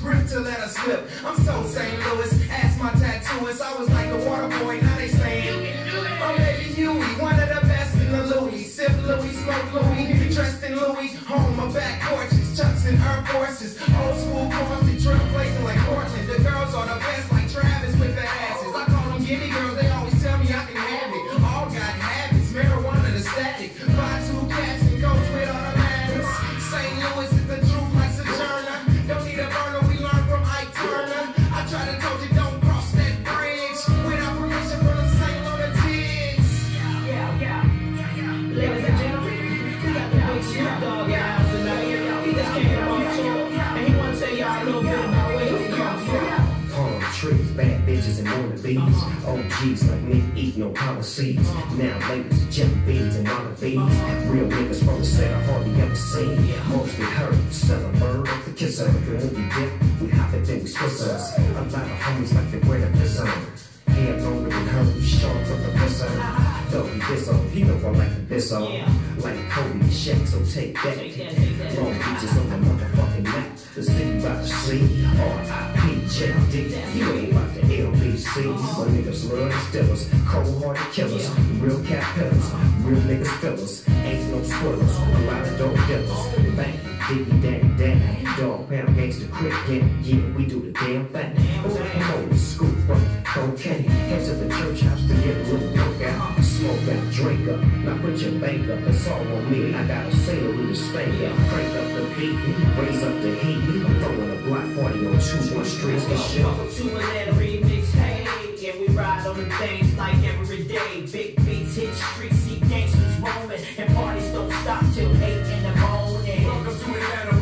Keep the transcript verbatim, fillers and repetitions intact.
grip to let her slip. I'm so Saint Louis, ask my tattooist. I was like the water boy, now they saying I'm Baby Huey, one of the best in the Louis. Sip Louis, smoke Louis, dressed in Louis. Home, my back porches, Chucks and Air Forces. Old school Compton, trailblazing like Portland. The girls are the best like Travis with the asses. I call them gimme girls, they always tell me I can have it. All got habits, marijuana the static. Buy two cats and goes with automatics. Saint Louis is the truth like Sojourner. Don't need a burner, we learn from Ike Turner. I try to told you don't cross that bridge without permission from the Saint Lunatics. Yeah, yeah. Ladies and gentlemen, we got the big Snoop Dogg in the house tonight. He just came on tour, and he want to tell y'all a little bit about where he come from. Palm trees, bad bitches and wannabes. O Gs like me eat no policies. Now ladies are jelly beans and wannabes. Real niggas from the set I hardly ever seen. Mostly heard, sell a bird off the kiss of the movie dip. We hop it, then we Swiss us. A lot of homies like to wear the piss on. Hair longer than her, short from the piss on. Though he piss on, he know I like the piss on. Like Kobe and Shaq, so take that. Long beaches on the motherfucking map. The city by the sea, R I P, J D. You ain't about the L B C. My niggas love distillers, cold-hearted killers, real cat pillars, real niggas fillers. Ain't no spoilers, a lot of dope dealers. Bang, diggy, daddy, daddy. Dog pound gangsta crip gang. Yeah, we do the damn thing. Oh, scoop up, cocaine. Head to the church house to get a little workout. Smoke that, drink up, now put your bank up. It's all on me. I got a sailor with a spank up. Crank up the beat, raise up the heat. I'm throwing a block party on two one streets. Welcome to Atlanta Remix, hey. Yeah, we ride on the things like every day. Big beats hit streets, see gangsters roaming, and parties don't stop till eight in the morning. Welcome to Atlanta.